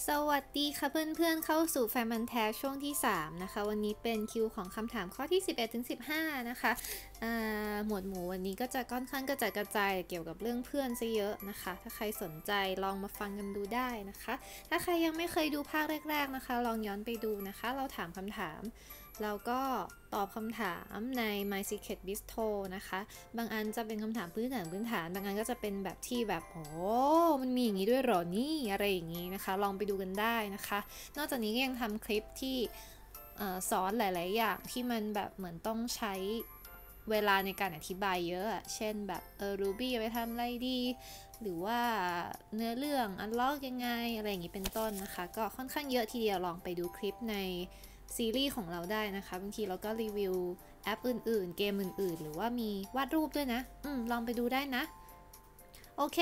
สวัสดีค่ะเพื่อนๆเข้าสู่แฟนมันธุ์แท้ช่วงที่3นะคะวันนี้เป็นคิวของคำถามข้อที่11ถึง15นะคะหมวดหมู่วันนี้ก็จะค่อนข้างกระจายเกี่ยวกับเรื่องเพื่อนซะเยอะนะคะถ้าใครสนใจลองมาฟังกันดูได้นะคะถ้าใครยังไม่เคยดูภาคแรกๆนะคะลองย้อนไปดูนะคะเราถามคำถามแล้วก็ตอบคำถามใน My Secret Bistro นะคะบางอันจะเป็นคำถามพื้นฐานบางอันก็จะเป็นแบบที่แบบโอ้มันมีอย่างนี้ด้วยหรอนี่อะไรอย่างนี้นะคะลองไปดูกันได้นะคะนอกจากนี้ก็ยังทำคลิปที่สอนหลายๆอย่างที่มันแบบเหมือนต้องใช้เวลาในการอธิบายเยอะเช่นแบบRuby ไปทำอะไรดีหรือว่าเนื้อเรื่อง unlock ยังไงอะไรอย่างนี้เป็นต้นนะคะก็ค่อนข้างเยอะทีเดียวลองไปดูคลิปในซีรีส์ของเราได้นะคะบางทีเราก็รีวิวแอปอื่นๆเกมอื่นๆหรือว่ามีวาดรูปด้วยนะลองไปดูได้นะโอเค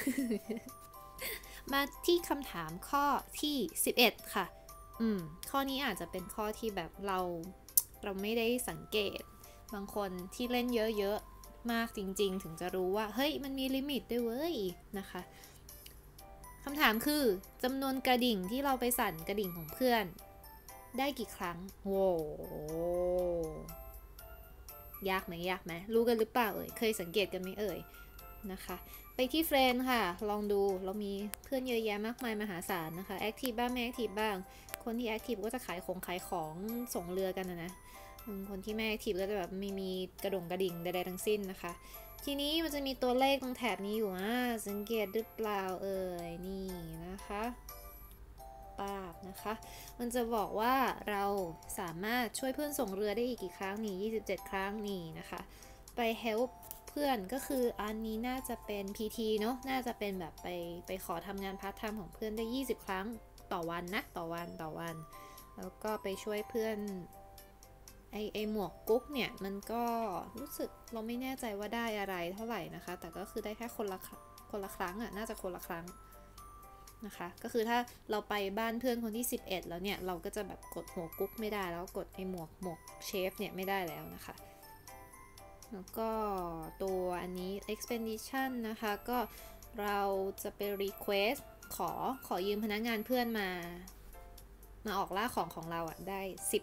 มาที่คำถามข้อที่11ค่ะข้อนี้อาจจะเป็นข้อที่แบบเราไม่ได้สังเกตบางคนที่เล่นเยอะๆมากจริงๆถึงจะรู้ว่าเฮ้ยมันมีลิมิตด้วยเว้ยนะคะคำถามคือจำนวนกระดิ่งที่เราไปสั่นกระดิ่งของเพื่อนได้กี่ครั้งโว้ยากไหมรู้กันหรือเปล่าเคยสังเกตกันไหมนะคะไปที่เฟรนด์ค่ะลองดูเรามีเพื่อนเยอะแยะมากมายมหาศาลนะคะแอคทีฟบ้างไม่แอคทีฟบ้างคนที่แอคทีฟก็จะขายของส่งเรือกันนะคนที่ไม่แอคทีฟก็จะแบบไม่มีกระดิ่งใดๆทั้งสิ้นนะคะทีนี้มันจะมีตัวเลขตรงแถบนี้อยู่สังเกตหรือเปล่านี่นะคะนะคะมันจะบอกว่าเราสามารถช่วยเพื่อนส่งเรือได้อีกกี่ครั้งนี่27ครั้งนี่นะคะไป help เพื่อนก็คืออันนี้น่าจะเป็น PT เนาะน่าจะเป็นแบบไปขอทำงานพาร์ทไทม์ของเพื่อนได้20ครั้งต่อวันนะต่อวันแล้วก็ไปช่วยเพื่อนไอหมวกกุ๊กเนี่ยมันก็รู้สึกเราไม่แน่ใจว่าได้อะไรเท่าไหร่นะคะแต่ก็คือได้แค่คนละครั้งน่าจะคนละครั้งนะคะก็คือถ้าเราไปบ้านเพื่อนคนที่11แล้วเนี่ยเราก็จะแบบกดหัวกุ๊กไม่ได้แล้วกดไอหมวกเชฟเนี่ยไม่ได้แล้วนะคะแล้วก็ตัวอันนี้ expedition นะคะก็เราจะไป request ขอยืมพนักงานเพื่อนมาออกล่าของเราได้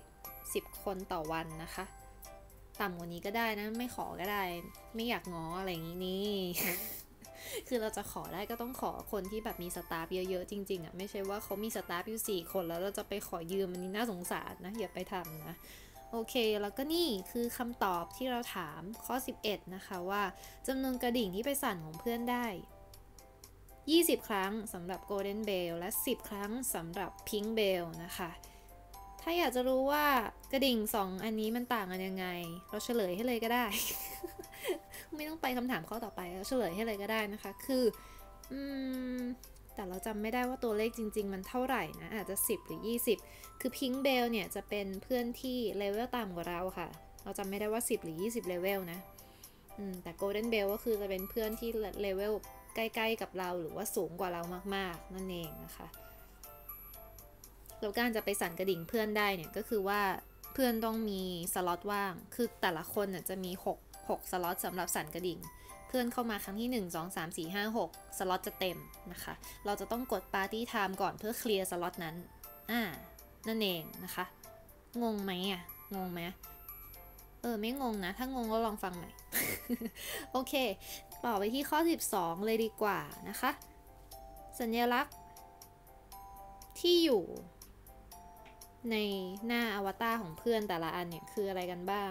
10คนต่อวันนะคะต่ำกว่านี้ก็ได้นะไม่ขอก็ได้ไม่อยากง้ออะไรอย่างนี้นี่ คือเราจะขอได้ก็ต้องขอคนที่แบบมีสตาฟเยอะๆจริงๆไม่ใช่ว่าเขามีสตาฟอยู่4คนแล้วเราจะไปขอยืมอันนี้น่าสงสารนะอย่าไปทำนะโอเคแล้วก็นี่คือคำตอบที่เราถามข้อ11นะคะว่าจำนวนกระดิ่งที่ไปสั่นของเพื่อนได้20ครั้งสำหรับ Golden Bell และ10ครั้งสำหรับ Pink Bell นะคะถ้าอยากจะรู้ว่ากระดิ่ง2อันนี้มันต่างกันยังไงเราเฉลยให้เลยก็ได้ ไม่ต้องไปคำถามข้อต่อไปแล้วเฉลยให้เลยก็ได้นะคะคือแต่เราจำไม่ได้ว่าตัวเลขจริงๆมันเท่าไหร่นะอาจจะ10หรือ20คือ Pink Bell เนี่ยจะเป็นเพื่อนที่เลเวลต่ำกว่าเราค่ะเราจำไม่ได้ว่า10หรือ20เลเวลนะแต่ Golden Bell ก็คือจะเป็นเพื่อนที่เลเวลใกล้ๆกับเราหรือว่าสูงกว่าเรามากๆนั่นเองนะคะแล้วการจะไปสั่นกระดิ่งเพื่อนได้เนี่ยก็คือว่าเพื่อนต้องมีสล็อตว่างคือแต่ละคนจะมี6สล็อตสำหรับสั่นกระดิ่งเพื่อนเข้ามาครั้งที่1 2 3 4 5 6สล็อตจะเต็มนะคะเราจะต้องกดปาร์ตี้ไทม์ก่อนเพื่อเคลียร์สล็อตนั้นนั่นเองนะคะงงไหมงงไหมไม่งงนะถ้างงก็ลองฟังใหม่ โอเคต่อไปที่ข้อ12เลยดีกว่านะคะสัญลักษณ์ที่อยู่ในหน้าอวตารของเพื่อนแต่ละอันเนี่ยคืออะไรกันบ้าง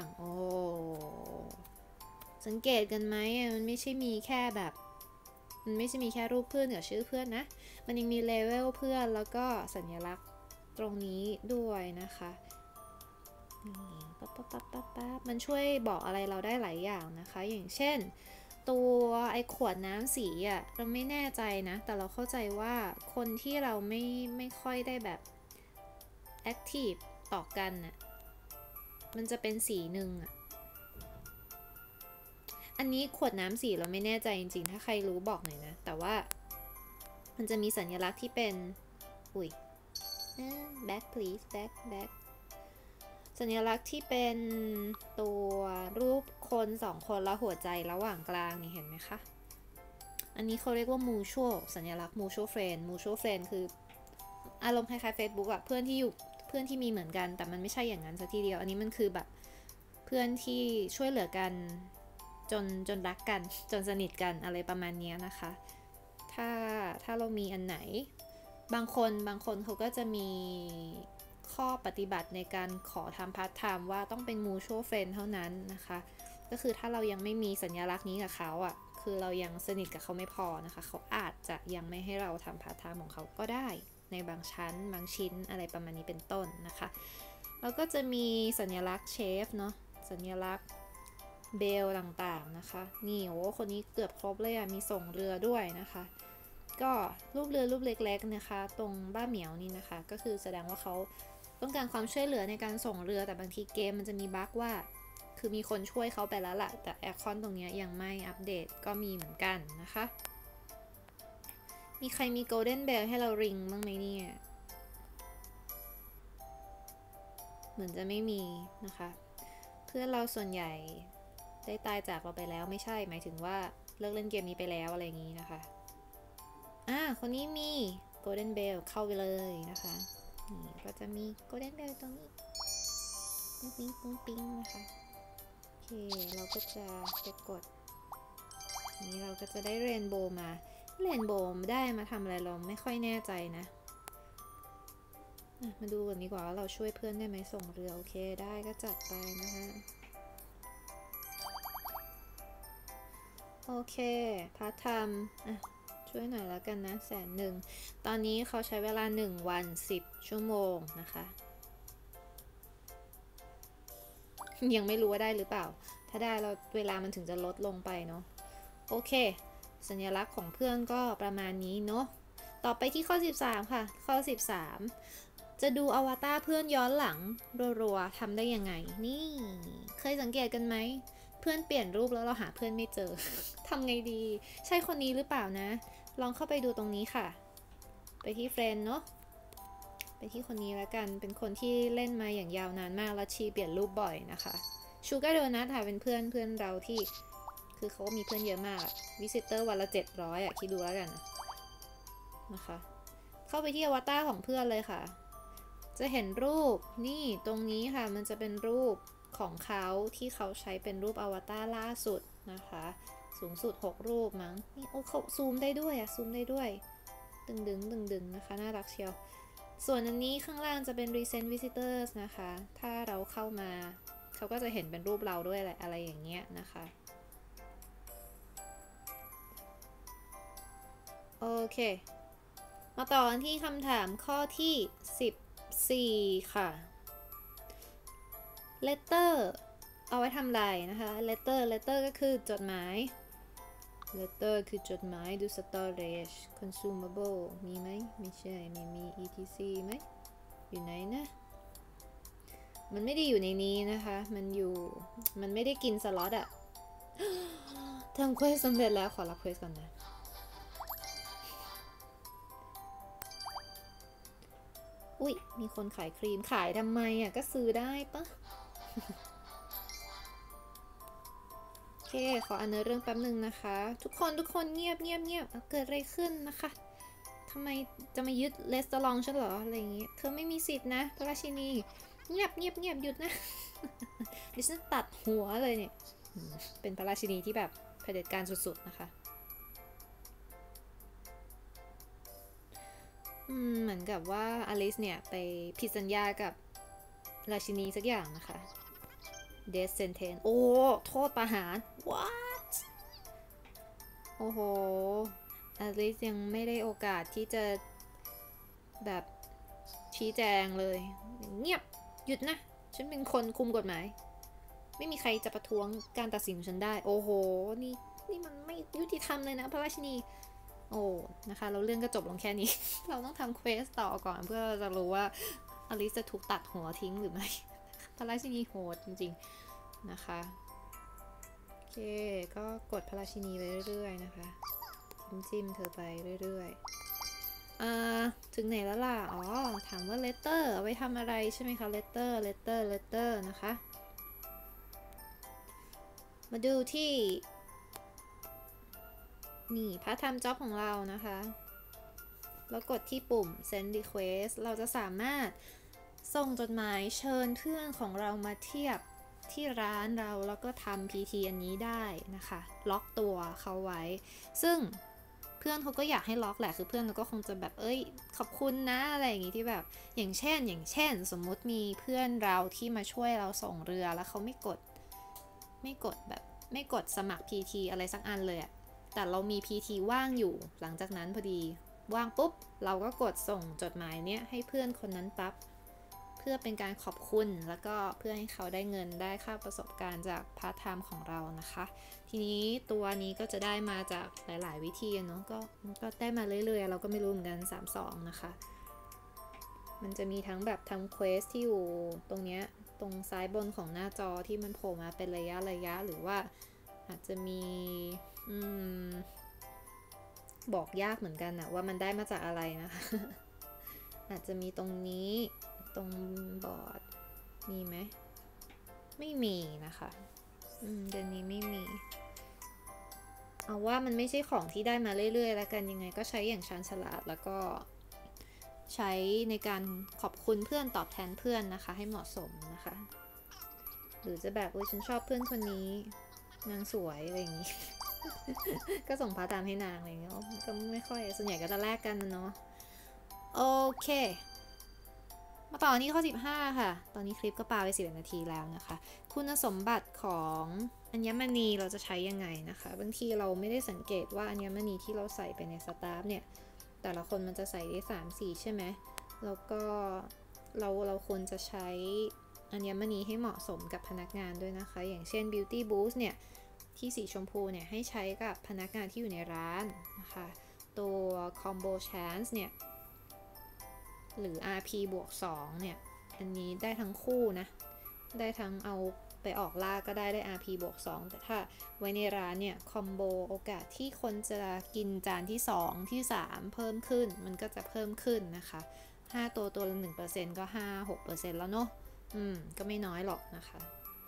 สังเกตกันไหมมันไม่ใช่มีแค่แบบมันไม่ใช่มีแค่รูปเพื่อนกับชื่อเพื่อนนะมันยังมีเลเวลเพื่อนแล้วก็สัญลักษณ์ตรงนี้ด้วยนะคะปั๊บมันช่วยบอกอะไรเราได้หลายอย่างนะคะอย่างเช่นตัวไอขวดน้ำสีเราไม่แน่ใจนะแต่เราเข้าใจว่าคนที่เราไม่ค่อยได้แบบแอคทีฟต่อกันมันจะเป็นสีหนึ่งอันนี้ขวดน้ำสีเราไม่แน่ใจจริงๆถ้าใครรู้บอกหน่อยนะแต่ว่ามันจะมีสัญลักษณ์ที่เป็นback please back สัญลักษณ์ที่เป็นตัวรูปคน2คนแล้วหัวใจระหว่างกลางนี่เห็นไหมคะอันนี้เขาเรียกว่า mutual สัญลักษณ์ mutual friend คืออารมณ์คล้ายๆ Facebook อะเพื่อนที่มีเหมือนกันแต่มันไม่ใช่อย่างนั้นสักทีเดียวอันนี้มันคือแบบเพื่อนที่ช่วยเหลือกันจนรักกันจนสนิทกันอะไรประมาณนี้นะคะถ้าเรามีอันไหนบางคนเขาก็จะมีข้อปฏิบัติในการขอทำพาร์ทไทม์ว่าต้องเป็น mutual friend เท่านั้นนะคะก็คือถ้าเรายังไม่มีสัญลักษณ์นี้กับเขาอ่ะคือเรายังสนิทกับเขาไม่พอนะคะเขาอาจจะยังไม่ให้เราทำพาร์ทไทม์ของเขาก็ได้ในบางชั้นบางชิ้นอะไรประมาณนี้เป็นต้นนะคะแล้วก็จะมีสัญลักษณ์เชฟเนาะสัญลักษณ์เบลต่างๆนะคะนี่โอ้คนนี้เกือบครบเลยอ่ะมีส่งเรือด้วยนะคะก็รูปเรือรูปเล็กๆนะคะตรงบ้าเหมียวนี่นะคะก็คือแสดงว่าเขาต้องการความช่วยเหลือในการส่งเรือแต่บางทีเกมมันจะมีบั๊กว่าคือมีคนช่วยเขาไปแล้วล่ะแต่ไอคอนตรงนี้ยังไม่อัปเดตก็มีเหมือนกันนะคะมีใครมี Golden Bell ให้เราริงบ้างไหมเนี่ยเหมือนจะไม่มีนะคะเพื่อนเราส่วนใหญ่ได้ตายจากเราไปแล้วไม่ใช่หมายถึงว่าเลิกเล่นเกมนี้ไปแล้วอะไรอย่างนี้นะคะคนนี้มี Golden Bell เข้าไปเลยนะคะนี่ก็จะมี Golden Bell ตรงนี้ปุ้งปิ้งปุ้งปิ้งนะคะโอเคเราก็จะไปกดนี้เราก็จะได้เรนโบว์มาเรนโบว์ได้มาทำอะไรเราไม่ค่อยแน่ใจนะมาดูกันดีกว่าว่าเราช่วยเพื่อนได้ไหมส่งเรือโอเคได้ก็จัดไปนะคะโอเคพาร์ทไทม์ช่วยหน่อยแล้วกันนะ100,000ตอนนี้เขาใช้เวลา1 วัน10 ชั่วโมงนะคะยังไม่รู้ว่าได้หรือเปล่าถ้าได้เราเวลามันถึงจะลดลงไปเนาะโอเคสัญลักษณ์ของเพื่อนก็ประมาณนี้เนาะต่อไปที่ข้อ13ค่ะข้อ13จะดูอวตารเพื่อนย้อนหลังรัวๆทำได้ยังไงนี่เคยสังเกตกันไหมเพื่อนเปลี่ยนรูปแล้วเราหาเพื่อนไม่เจอ ทำไงดีใช่คนนี้หรือเปล่านะลองเข้าไปดูตรงนี้ค่ะไปที่เฟรนด์เนาะไปที่คนนี้แล้วกันเป็นคนที่เล่นมาอย่างยาวนานมากแล้วชีเปลี่ยนรูปบ่อยนะคะชูการ์โดนัทค่ะเป็นเพื่อนเราที่คือเขามีเพื่อนเยอะมากวิสิเตอร์วันละ700อ่ะคิดดูแล้วกันนะคะเข้าไปที่อวตารของเพื่อนเลยค่ะจะเห็นรูปนี่ตรงนี้ค่ะมันจะเป็นรูปของเขาที่เขาใช้เป็นรูปอวตารล่าสุดนะคะสูงสุด6 รูปมั้งนี่โอ้เขาซูมได้ด้วยอะซูมได้ด้วยดึงนะคะน่ารักเชียวส่วนอันนี้ข้างล่างจะเป็น recent visitors นะคะถ้าเราเข้ามาเขาก็จะเห็นเป็นรูปเราด้วยอะไรอย่างเงี้ยนะคะโอเคมาต่อกันที่คำถามข้อที่14ค่ะ letter เอาไว้ทำอะไรนะคะ letter ก็คือจดหมาย letter คือจดหมายดู storage consumable มีไหมไม่ใช่ไม่มี etc ไหมอยู่ไหนนะมันไม่ได้อยู่ในนี้นะคะมันไม่ได้กินสล็อตอะทำเควสสำเร็จแล้วขอรับเควสก่อนนะอุ๊ยมีคนขายครีมขายทำไมอะก็ซื้อได้ปะโอเคขออ่านเนื้อเรื่องแป๊บนึงนะคะทุกคนเงียบเกิดอะไรขึ้นนะคะทำไมจะมายึดเลสตอรองฉันเหรออะไรอย่างงี้เธอไม่มีสิทธินะพระราชินีเงียบหยุดนะดิฉันตัดหัวเลยเนี่ยเป็นพระราชินีที่แบบเผด็จการสุดๆนะคะเหมือนกับว่าอลิสเนี่ยไปผิดสัญญากับราชินีสักอย่างนะคะ death sentence โอ้โทษประหาร what โอ้โหอลิสยังไม่ได้โอกาสที่จะแบบชี้แจงเลยเงียบหยุดนะฉันเป็นคนคุมกฎหมายไม่มีใครจะประท้วงการตัดสินของฉันได้โอ้โหนี่มันไม่ยุติธรรมเลยนะพระราชินีโอ้นะคะเราเรื่องก็จบลงแค่นี้ เราต้องทำเควสต่อก่อนเพื่อจะรู้ว่าอลิสจะถูกตัดหัวทิ้งหรือไม่ พระราชินีโหดจริงๆนะคะโอเคก็กดพระราชินีไปเรื่อยๆนะคะจิ้มเธอไปเรื่อยๆถึงไหนแล้วล่ะอ๋อถามว่า letter เอาไว้ทำอะไรใช่ไหมคะ letter นะคะมาดูที่นี่พาร์ทไทม์จ็อบของเรานะคะแล้วกดที่ปุ่ม send request เราจะสามารถส่งจดหมายเชิญเพื่อนของเรามาเทียบที่ร้านเราแล้วก็ทำ PT อันนี้ได้นะคะล็อกตัวเขาไว้ซึ่งเพื่อนเขาก็อยากให้ล็อกแหละคือเพื่อนเราก็คงจะแบบขอบคุณนะอะไรอย่างงี้ที่แบบอย่างเช่นสมมุติมีเพื่อนเราที่มาช่วยเราส่งเรือแล้วเขาไม่กดสมัคร PT อะไรสักอันเลยอะแต่เรามี PT ว่างอยู่หลังจากนั้นพอดีว่างปุ๊บเราก็กดส่งจดหมายเนี้ยให้เพื่อนคนนั้นปั๊บเพื่อเป็นการขอบคุณแล้วก็เพื่อให้เขาได้เงินได้ค่าประสบการณ์จากพาร์ทไทม์ของเรานะคะทีนี้ตัวนี้ก็จะได้มาจากหลายๆวิธีเนาะก็ได้มาเรื่อยๆเราก็ไม่รู้เหมือนกัน32นะคะมันจะมีทั้งแบบทำเควสที่อยู่ตรงเนี้ยตรงซ้ายบนของหน้าจอที่มันโผล่มาเป็นระยะหรือว่าอาจจะมีบอกยากเหมือนกันนะว่ามันได้มาจากอะไรนะคะ อาจจะมีตรงนี้ตรงบอร์ดมีไหมไม่มีนะคะเดือนนี้ไม่มีเอาว่ามันไม่ใช่ของที่ได้มาเรื่อยๆแล้วกันยังไงก็ใช้อย่างชาญฉลาดแล้วก็ใช้ในการขอบคุณเพื่อนตอบแทนเพื่อนนะคะให้เหมาะสมนะคะหรือจะแบบฉันชอบเพื่อนคนนี้นางสวยอะไรอย่างนี้ ก็ส่งพาร์ทไทม์ให้นางอะไรอย่างเงี้ยก็ไม่ค่อยส่วนใหญ่ก็จะแลกกันนะเนาะโอเคมาต่อที่ข้อ15ค่ะตอนนี้คลิปก็ปาไป11 นาทีแล้วนะคะคุณสมบัติของอัญมณีเราจะใช้ยังไงนะคะบางทีเราไม่ได้สังเกตว่าอัญมณีที่เราใส่ไปในสตาฟเนี่ยแต่ละคนมันจะใส่ได้3-4ใช่ไหมแล้วก็เราควรจะใช้อัญมณีให้เหมาะสมกับพนักงานด้วยนะคะอย่างเช่น Beauty Boost เนี่ยที่สีชมพูเนี่ยให้ใช้กับพนักงานที่อยู่ในร้านนะคะตัว Combo Chance เนี่ยหรือ RP บวก2เนี่ยอันนี้ได้ทั้งคู่นะได้ทั้งเอาไปออกล่าก็ได้ RP บวก2แต่ถ้าไว้ในร้านเนี่ยคอมโบโอกาสที่คนจะกินจานที่2ที่3เพิ่มขึ้นมันก็จะเพิ่มขึ้นนะคะ5ตัวละ 1% ก็ 5-6% แล้วเนาะก็ไม่น้อยหรอกนะคะ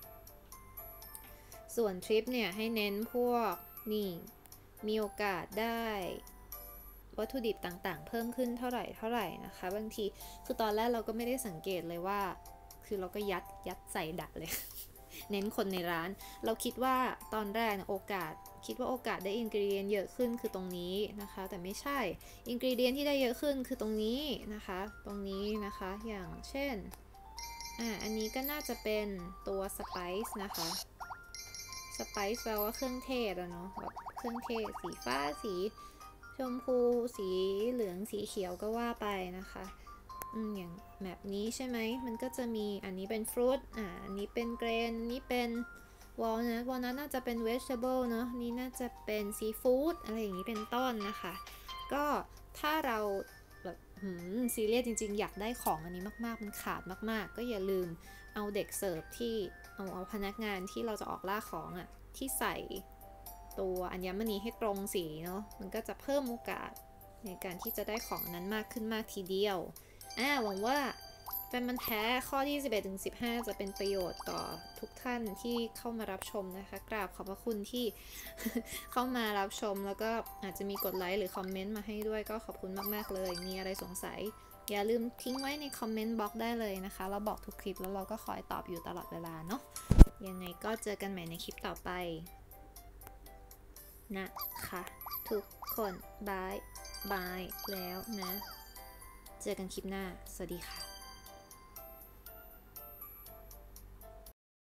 ส่วนทริปเนี่ยให้เน้นพวกนี่มีโอกาสได้วัตถุดิบต่างๆเพิ่มขึ้นเท่าไหร่นะคะบางทีคือตอนแรกเราก็ไม่ได้สังเกตเลยว่าคือเราก็ยัดใส่ดักเลย เน้นคนในร้านเราคิดว่าตอนแรกคิดว่าโอกาสได้อินกรีเดียนเยอะขึ้นคือตรงนี้นะคะแต่ไม่ใช่อินกรีเดียนที่ได้เยอะขึ้นคือตรงนี้นะคะอย่างเช่นอันนี้ก็น่าจะเป็นตัวสไปซ์นะคะสไปซ์แปลว่าเครื่องเทศอะเนาะแบบเครื่องเทศสีฟ้าสีชมพูสีเหลืองสีเขียวก็ว่าไปนะคะอย่างแบบนี้ใช่ไหมมันก็จะมีอันนี้เป็นฟรุตอันนี้เป็นเกรนอันนี้เป็นวอลนัทน่าจะเป็นเวจเทเบิลเนาะนี่น่าจะเป็นซีฟู้ดอะไรอย่างนี้เป็นต้นนะคะก็ถ้าเราแบบซีเรียสจริงๆอยากได้ของอันนี้มากๆมันขาดมากๆก็อย่าลืมเอาเด็กเสิร์ฟที่เอาพนักงานที่เราจะออกล่าของที่ใส่ตัวอัญมณีให้ตรงสีเนาะมันก็จะเพิ่มโอกาสในการที่จะได้ของนั้นมากขึ้นมากทีเดียวหวังว่าแฟนมันแท้ข้อที่11-15จะเป็นประโยชน์ต่อทุกท่านที่เข้ามารับชมนะคะกราบขอบพระคุณที่ เข้ามารับชมแล้วก็อาจจะมีกดไลค์หรือคอมเมนต์มาให้ด้วยก็ขอบคุณมากๆเลยมีอะไรสงสัยอย่าลืมทิ้งไว้ในคอมเมนต์บล็อกได้เลยนะคะเราบอกทุกคลิปแล้วเราก็คอยตอบอยู่ตลอดเวลาเนาะยังไงก็เจอกันใหม่ในคลิปต่อไปนะคะทุกคนบายแล้วนะเจอกันคลิปหน้าสวัสดีค่ะ